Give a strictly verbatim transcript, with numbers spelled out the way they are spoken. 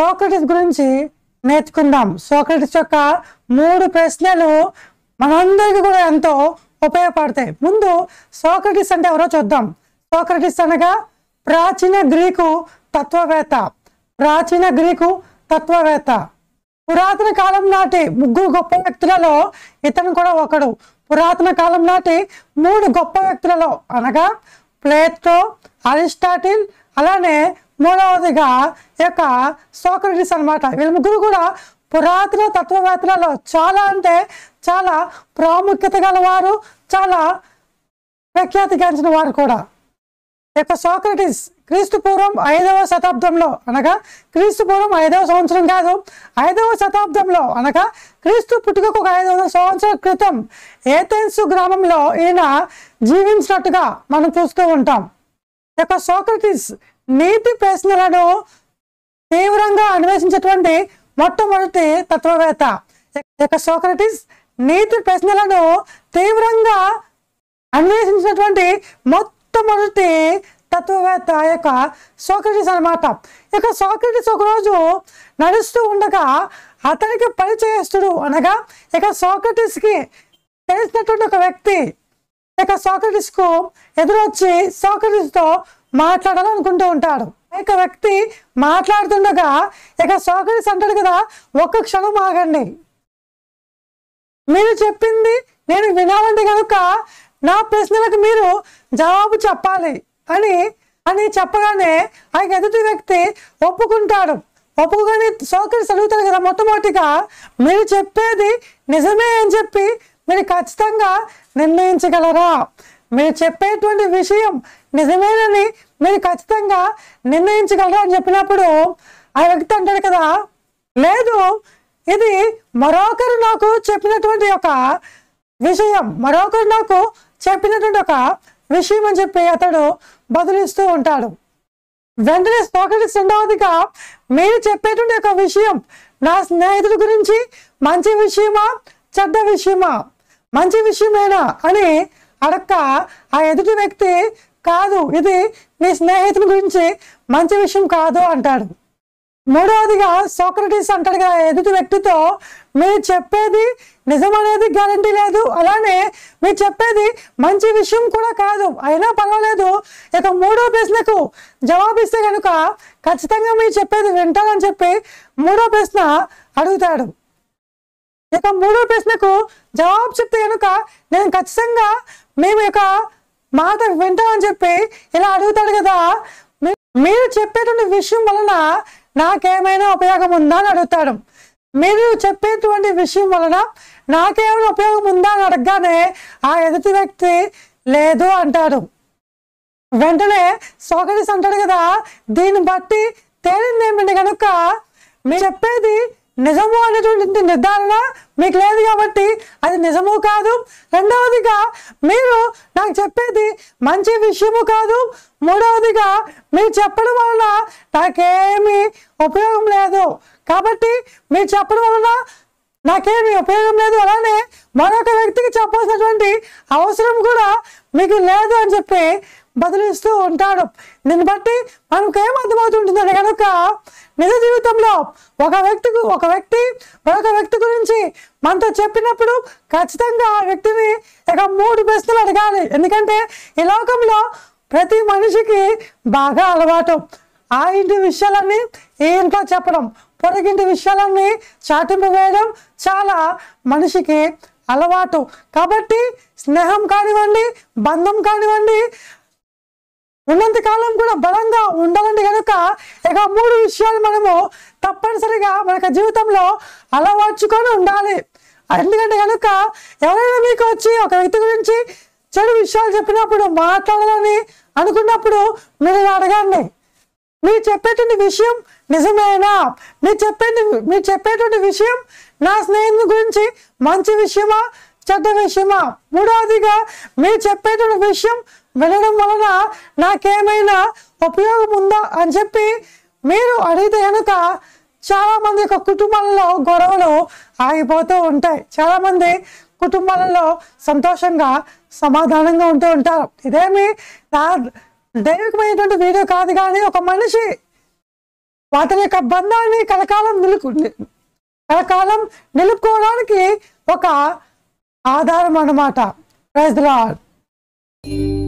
Socrates గురించి నేర్చుకుందాం. Socrates యొక్క మూడు ప్రశ్నలు మనందరికీ కూడా ఎంతో ఉపయోగపడతాయి. ముందు సోక్రటీస్ అంటే ఎవరో చూద్దాం. సోక్రటీస్ అనగా ప్రాచీన గ్రీకు తత్వవేత్త. ప్రాచీన గ్రీకు తత్వవేత్త. పురాతన కాలం నాటి ముగ్గురు గొప్ప వ్యక్తులలో ఇతను కూడా ఒకడు. పురాతన కాలం నాటి మూడు గొప్ప వ్యక్తులలో అనగా ప్లేటో, అరిస్టాటిల్, అలానే మూడవదిగా ఈ యొక్క సోక్రటీస్ అనమాట. వీళ్ళ ముగ్గురు కూడా పురాతన తత్వవేత్తలలో చాలా అంటే చాలా ప్రాముఖ్యత గలవారు, చాలా ప్రఖ్యాతిగాంచిన వారు కూడా. ఈ యొక్క సోక్రటీస్ క్రీస్తు పూర్వం ఐదవ శతాబ్దంలో అనగా క్రీస్తు పూర్వం ఐదవ సంవత్సరం కాదు ఐదవ శతాబ్దంలో అనగా క్రీస్తు పుట్టుకకు ఒక ఐదు వందల సంవత్సరాల క్రితం ఏథెన్స్ గ్రామంలో ఈయన జీవించినట్టుగా మనం చూస్తూ ఉంటాం. ఈ యొక్క సోక్రటీస్ నీతి ప్రశ్నలను తీవ్రంగా అన్వేషించేటువంటి మొట్టమొదటి తత్వవేత్త. ఈ యొక్క సోక్రటీస్ నీతి ప్రశ్నలను తీవ్రంగా అన్వేషించినటువంటి మొట్టమొదటి తత్వవేత్త యొక్క సోక్రటీస్ అనమాట. ఇక సోక్రటీస్ ఒకరోజు నడుస్తూ ఉండగా అతనికి పరిచయస్తుడు అనగా ఇక సోక్రటీస్కి తెలిసినటువంటి ఒక వ్యక్తి ఇక సోక్రటీస్కు ఎదురొచ్చి సోక్రటీస్తో మాట్లాడాలనుకుంటూ ఉంటాడు. ఇక వ్యక్తి మాట్లాడుతుండగా ఇక సోక్రటీస్ అంటాడు కదా, ఒక్క క్షణం ఆగండి, మీరు చెప్పింది నేను వినాలంటే కనుక నా ప్రశ్నలకు మీరు జవాబు చెప్పాలి అని అని చెప్పగానే ఆ ఎదుటి వ్యక్తి ఒప్పుకుంటాడు. ఒప్పుకొని సోక్రటీస్ అడుగుతాడు కదా, మొట్టమొదటిగా మీరు చెప్పేది నిజమే అని చెప్పి మీరు ఖచ్చితంగా నిర్ణయించగలరా? మీరు చెప్పేటువంటి విషయం నిజమేనని మీరు ఖచ్చితంగా నిర్ణయించగలరా అని చెప్పినప్పుడు ఆ వ్యక్తి అంటాడు కదా, లేదు, ఇది మరొకరు నాకు చెప్పినటువంటి ఒక విషయం మరొకరు నాకు చెప్పినటువంటి ఒక విషయం అని చెప్పి అతడు బదులిస్తూ ఉంటాడు. వెంటనే సోక్రటీస్ రెండవదిగా మీరు చెప్పేటువంటి ఒక విషయం నా స్నేహితుడి గురించి మంచి విషయమా చెడ్డ విషయమా, మంచి విషయమేనా అని అడక్క ఆ ఎదుటి వ్యక్తి కాదు, ఇది నీ స్నేహితుడి గురించి మంచి విషయం కాదు అంటాడు. మూడవదిగా సోక్రటీస్ అంటాడు కదా ఎదుటి వ్యక్తితో, మీరు చెప్పేది నిజం అనేది గ్యారంటీ లేదు, అలానే మీరు చెప్పేది మంచి విషయం కూడా కాదు, అయినా పర్వాలేదు ఇక మూడో ప్రశ్నకు జవాబిస్తే కనుక ఖచ్చితంగా మీరు చెప్పేది వింటానని చెప్పి మూడో ప్రశ్న అడుగుతాడు. ఇక మూడో ప్రశ్నకు జవాబు చెప్తే కనుక నేను ఖచ్చితంగా మేము యొక్క మాట వింటామని చెప్పి ఇలా అడుగుతాడు కదా, మీరు చెప్పేటువంటి విషయం వలన నాకేమైనా ఉపయోగం ఉందా అని అడుగుతాడు. మీరు చెప్పేటువంటి విషయం వలన నాకేమైనా ఉపయోగం ఉందా అని అడగగానే ఆ ఎదుటి వ్యక్తి లేదు అంటాడు. వెంటనే సోక్రటీస్ అంటాడు కదా, దీన్ని బట్టి తేలింది ఏమిటి కనుక మీరు చెప్పేది నిజము అనేటువంటి నిర్ధారణ మీకు లేదు కాబట్టి అది నిజము కాదు, రెండవదిగా మీరు నాకు చెప్పేది మంచి విషయము కాదు, మూడవదిగా మీరు చెప్పడం వలన నాకేమీ ఉపయోగం లేదు, కాబట్టి మీరు చెప్పడం వలన నాకేమీ ఉపయోగం లేదు, అలానే మరొక వ్యక్తికి చెప్పాల్సినటువంటి అవసరం కూడా మీకు లేదు అని చెప్పి బదిలిస్తూ ఉంటాడు. దీన్ని బట్టి మనకేం అర్థమవుతుంటుందని కనుక నిజ జీవితంలో ఒక వ్యక్తికి ఒక వ్యక్తి మరొక వ్యక్తి గురించి మనతో చెప్పినప్పుడు ఖచ్చితంగా ఆ వ్యక్తిని ఇక మూడు ప్రశ్నలు అడగాలి. ఎందుకంటే ఈ లోకంలో ప్రతి మనిషికి బాగా అలవాటు ఆ ఇంటి విషయాలన్నీ ఈ ఇంట్లో చెప్పడం, పొరగింటి విషయాలన్నీ చాటింపు వేయడం చాలా మనిషికి అలవాటు. కాబట్టి స్నేహం కానివ్వండి, బంధం కానివ్వండి, ఉన్నంత కాలం కూడా బలంగా ఉండాలంటే కనుక ఇక మూడు విషయాలు మనము తప్పనిసరిగా మన జీవితంలో అలవర్చుకొని ఉండాలి. ఎందుకంటే కనుక ఎవరైనా మీకు వచ్చి ఒక వ్యక్తి గురించి చెడు విషయాలు చెప్పినప్పుడు మాట్లాడాలని అనుకున్నప్పుడు మీరు అడగండి, మీరు చెప్పేటువంటి విషయం నిజమేనా, మీరు చెప్పేది మీరు చెప్పేటువంటి విషయం నా స్నేహితుడి గురించి మంచి విషయమా చెడ్డ విషయమా, మూడవదిగా మీరు చెప్పేటువంటి విషయం వినడం వలన నాకేమైనా ఉపయోగం ఉందా అని చెప్పి మీరు అడిగితే కనుక చాలామంది యొక్క కుటుంబాలలో గొడవలు ఆగిపోతూ ఉంటాయి. చాలామంది కుటుంబాలలో సంతోషంగా సమాధానంగా ఉంటూ ఉంటారు. ఇదేమి నా దైవికమైనటువంటి వీడియో కాదు, కానీ ఒక మనిషి వాటి యొక్క బంధాన్ని కలకాలం నిలుపు కలకాలం నిలుపుకోవడానికి ఒక ఆధారం అన్నమాట. Praise the lord.